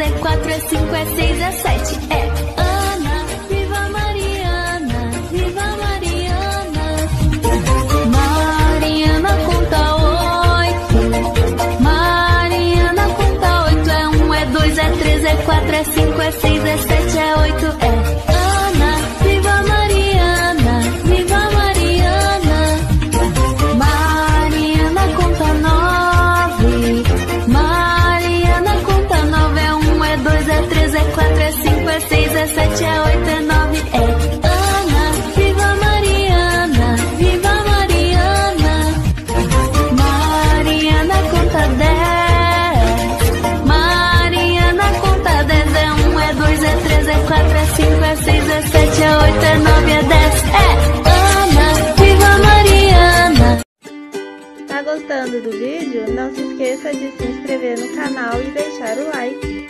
é 4, é 5, é 6, é 7. É Ana, viva Mariana, viva Mariana. Mariana conta 8. Mariana conta 8. É 1, é 2, é 3, é 4, é 5, é 6, é 7, é 8. É Ana, viva Mariana, viva Mariana. Mariana conta 9. Mariana conta 9. É 1, é 2, é 3, é 4, é 5, é 6, é 7, é 8, é 9. É Ana, viva Mariana, viva Mariana. Mariana conta 10. Mariana conta 10. É 1, é 2, é 3, é 4, é 5, é 6, é 7, é 8, é 9, é 10. É Ana, viva Mariana. Tá gostando do vídeo? Não se esqueça de se inscrever no canal e deixar o like.